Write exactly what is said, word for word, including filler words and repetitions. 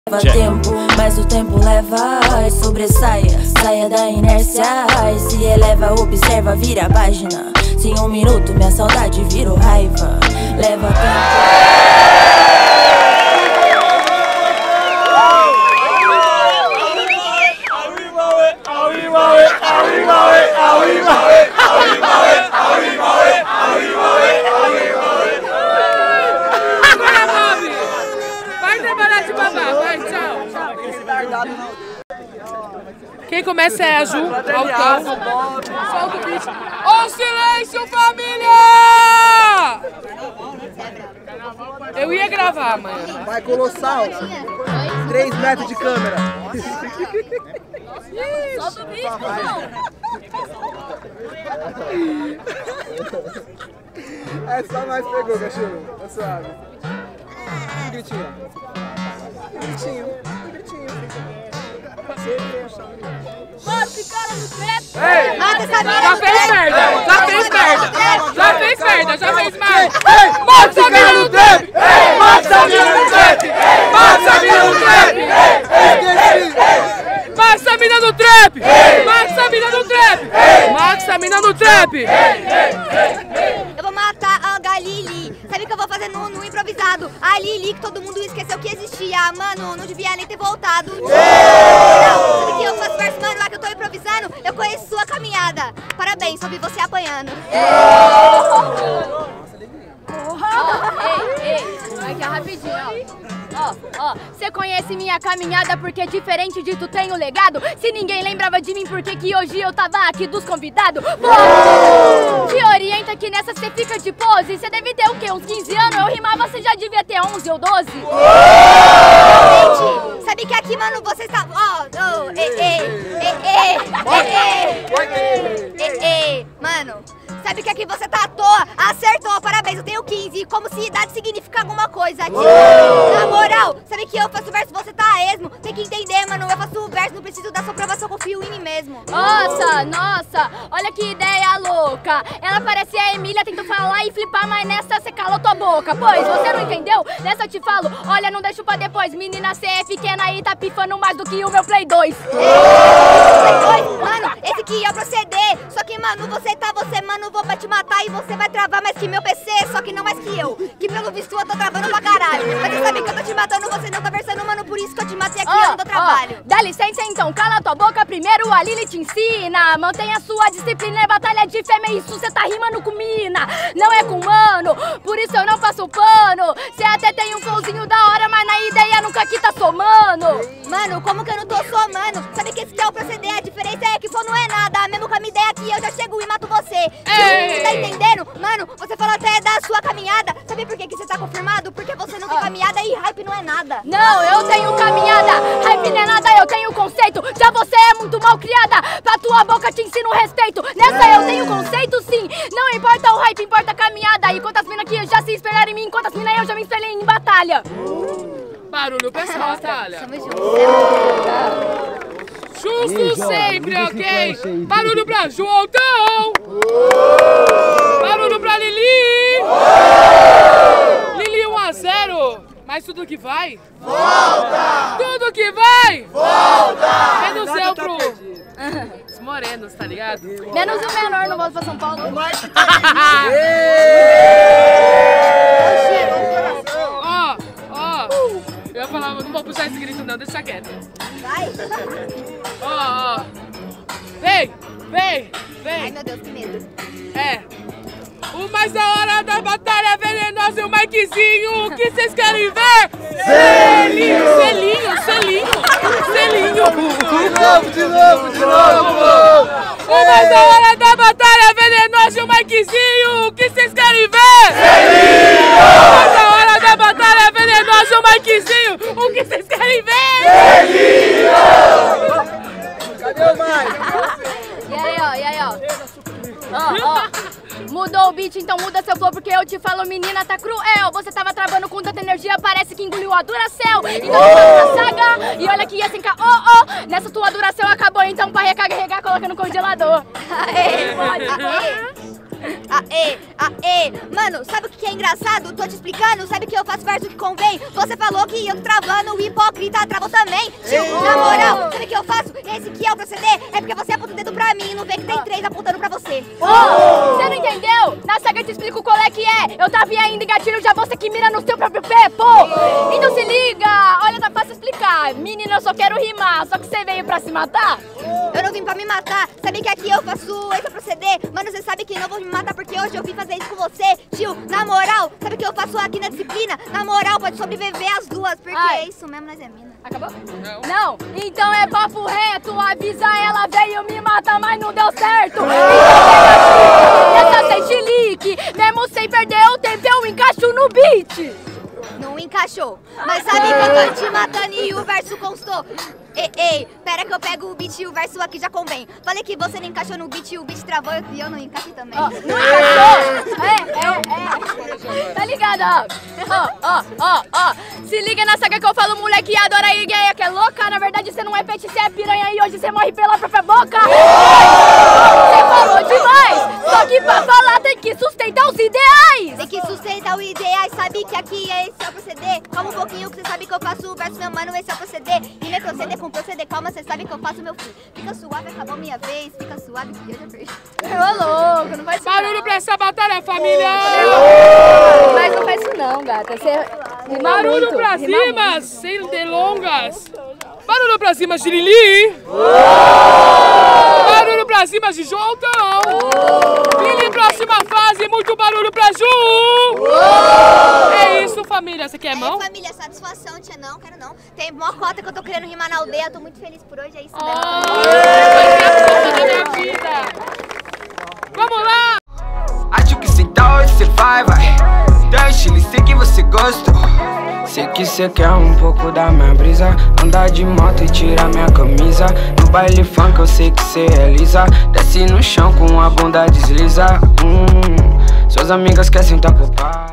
Leva tempo, mas o tempo leva e sobressaia, saia da inércia e se eleva, observa, vira a página. Se em um minuto minha saudade virou raiva. Leva tempo. Quem começa é a Ju, Altão. Solta o beat. Ô, silêncio, família! Eu ia gravar, mãe. Vai, Colossal. três metros de câmera. Solta o beat, não. É só nós pegou, cachorro. Tá suave. Gritinho. Gritinho. Gritinho. Mata esse cara no trap! Mata essa mina! Já fez merda! Já fez merda! Já fez merda! Já fez merda! Mata essa mina no trap! Mata essa mina no trap! Mata essa mina no trap! Mata essa mina no trap! Mata essa mina no trap! Mata essa mina no trap! Eu vou matar a Galili. Sabe o que eu vou fazer no, no improvisado? A Lili, que todo mundo esqueceu que existia. Mano, não devia nem ter voltado. Não, sabe que eu faço verso, mano, lá que eu tô improvisando. Eu conheço sua caminhada. Parabéns, só vi você apanhando. Ei, ei, aqui é rapidinho, ó. Ó, ó, você conhece minha caminhada porque diferente de tu tem um legado. Se ninguém lembrava de mim, por que que hoje eu tava aqui dos convidados? Pô, te orienta que nessa você fica de pose. Você deve ter o quê? Uns quinze anos? Eu rimava, você já devia ter onze ou doze. Gente, sabe que aqui, mano, você tá... Ó, oh, ei, ei, ei, ei, ei, ei, ei, mano... Sabe que aqui você tá à toa? Acertou, parabéns, eu tenho quinze. Como se idade significa alguma coisa aqui. Na moral, sabe que eu faço verso, você tá a esmo. Tem que entender, mano, eu faço verso, não preciso da sua aprovação, confio em mim mesmo. Nossa, nossa, olha que ideia louca. Ela parece a Emília, tentou falar e flipar, mas nessa você calou tua boca. Pois, você não entendeu? Nessa eu te falo, olha, não deixo pra depois. Menina, cê é pequena e tá pifando mais do que o meu Play dois. Play dois? Mano, esse aqui é o proceder. Só que, mano, você tá, você, mano, vou pra te matar e você vai travar mais que meu P C, só que não mais que eu. Que pelo visto eu tô travando pra caralho. Mas você sabe que eu tô te matando, você não tá versando, mano, por isso que eu te matei aqui, oh, eu não dou trabalho. Oh, dá licença então, cala tua boca primeiro, a Lili te ensina. Mantenha sua disciplina, é batalha de fêmea, isso cê tá rimando com mina. Não é com mano, por isso eu não faço pano. Cê até tem um flowzinho da hora, mas na ideia nunca que tá somando. Mano, como que eu não tô somando? Sabe que esse que é o proceder, a diferença é que flow não é nada. Mesmo com a minha ideia aqui, eu já chego e mato você. Você tá entendendo? Mano, você falou até da sua caminhada. Sabe por que que você tá confirmado? Porque você não tem caminhada e hype não é nada. Não, eu tenho caminhada, hype não é nada, eu tenho conceito. Já você é muito mal criada, pra tua boca te ensino respeito. Nessa eu tenho conceito sim, não importa o hype, importa a caminhada. E quantas minas que já se espelharam em mim, quantas minas eu já me espelhei em batalha. Barulho pra essa batalha. Tamo junto. Justo sempre, ok? Barulho pra Ju, Altão! Barulho pra Lili! Lili um a zero! Mas tudo que vai? Volta! Tudo que vai? Volta! Menos eu pro... Os morenos, tá ligado? Menos o menor, não volto pra São Paulo. Ó, ó. Eu ia falar, não vou puxar esse grito não, deixa quieto. Vai. Ó, ó. Vem, vem, vem. Ai, meu Deus, que medo. É. O mais da hora da batalha é venenoso e o Mikezinho. O que vocês querem ver? Selinho! Selinho, selinho! Selinho! De novo, de novo, de novo! O mais da hora da batalha é venenoso e o Mikezinho. O que vocês querem ver? Selinho! O mais da hora da batalha é venenoso e o Mikezinho. O que vocês querem ver? Selinho! Cadê o Mike? E aí, ó, e aí, ó. Ó, ó. Mudou o beat, então muda seu flow, porque eu te falo, menina, tá cruel. Você tava travando com tanta energia, parece que engoliu a Duracell. Então oh! na saga, e olha que ia sem cá, oh, oh. Nessa tua Duracell acabou, então pra recarregar, coloca no congelador. Aê, pode. Aê. aê, aê. Mano, sabe o que é engraçado? Tô te explicando, sabe que eu faço verso que convém. Você falou que eu tô travando, o hipócrita travou também. Tio, na moral, sabe o que eu faço? Esse que é o proceder, é porque você aponta o dedo pra mim e não vê que tem três apontando pra você. Oh, você não entendeu? Na saga eu te explico qual é que é. Eu tava ainda em gatilho, já você que mira no seu próprio pé, pô. Então se liga, olha, tá fácil explicar. Menina, eu só quero rimar, só que você veio pra se matar? Eu não vim pra me matar, sabe que aqui eu faço esse proceder. Mano, você sabe que não vou me matar porque hoje eu vim fazer isso com você. Tio, na moral, sabe o que eu faço aqui na disciplina? Na moral, pode sobreviver as duas, porque Ai. é isso mesmo, nós é mina. Acabou? Não. Não, então é papo reto, avisa ela, veio me matar, mas não deu certo. Então essa sem chilique, mesmo sem perder o tempo, eu encaixo no beat. Não encaixou, mas sabe que eu tô te matando e o verso constou. Ei, ei, pera que eu pego o beat e o verso aqui já convém. Falei que você não encaixou no beat e o beat travou e eu não encaixei também. Ó, não encaixou? É, é, é. Tá ligado, ó. Ó, ó, ó, ó. Se liga na saga que eu falo, moleque adora ir gay, que é louca. Na verdade você não é peixe, você é piranha e hoje você morre pela própria boca. Você falou demais, só que pra falar tem que sustentar os ideais. Tem que sustentar os ideais, sabe que aqui é esse é o proceder. Calma um pouquinho que você sabe que eu faço o verso, meu mano, esse é o proceder. E nem proceder com proceder, calma, você sabe que eu faço meu filho. Fica suave, acabou minha vez, fica suave que eu já perdi. Ô louco, não faz isso Barulho não. pra essa batalha, família! Mas não faz isso não, gata. Você rima Barulho muito, pra rima cima, muito. sem delongas! Barulho pra cima, Xirili! Barulho pra cima, Gijoltão! Lili, próxima fase, muito barulho pra Ju! É isso, família. Você quer mão? É, família, satisfação, tia, não, quero não. Tem mó cota que eu tô querendo rimar na aldeia, tô muito feliz por hoje, é isso mesmo. Vai ser a da minha vida! Vamos lá! Acho que cê tá hoje cê vai, vai. Dá estilo, sei que você gosta. Sei que cê quer um pouco da minha brisa. Andar de moto e tirar minha camisa. No baile funk eu sei que cê é lisa. Desce no chão com a bunda desliza. hum, Suas amigas querem sentar pro pai.